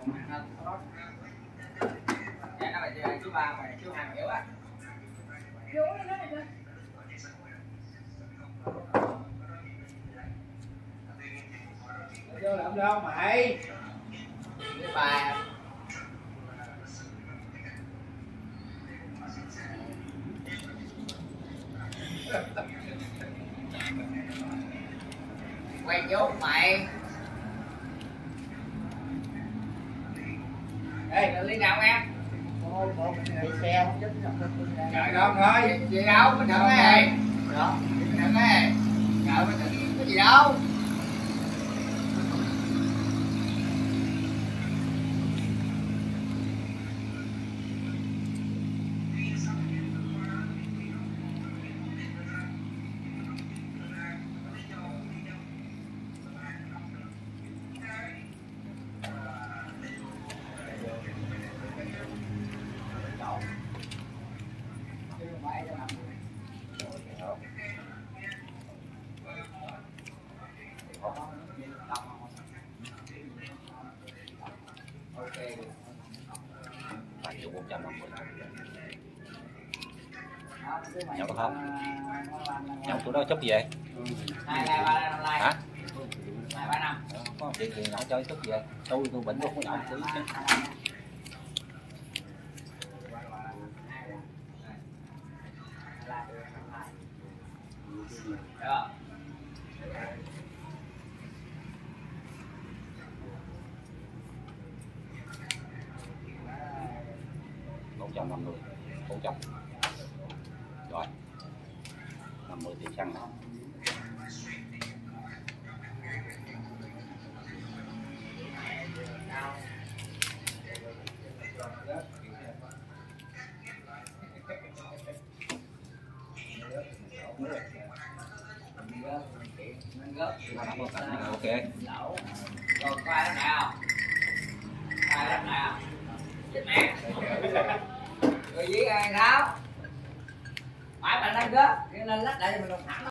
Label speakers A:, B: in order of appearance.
A: Dạ nó là chú ba mà chú Hàng hiểu á.
B: Vô làm đâu mày?
A: Cái bà quen chú mày. Ê, đi nào em?
B: Đi xe không dính
A: Trời đâu thôi, gì đâu, mình đừng ấy. Đó, mình đừng ấy. Trời mình đừng có gì đâu.
C: Nhậu được không? Nhậu tụi đó chút gì vậy?
A: 2, 3, 5 like.
C: Hả?
A: 2, 3, 5.
C: Có chuyện gì nhậu chơi chút gì vậy? Tôi bệnh tôi không nhậu tí chứ.
A: Được.
C: 450, 400. Rồi. 50 tiền xăng nào. Ok.
A: Rồi khoai đó nào. Khoai đó nào. Chết mẹ. Rồi với ai sao? Mãi bạn đang gớt, nên lách lại mình đồng thẳng.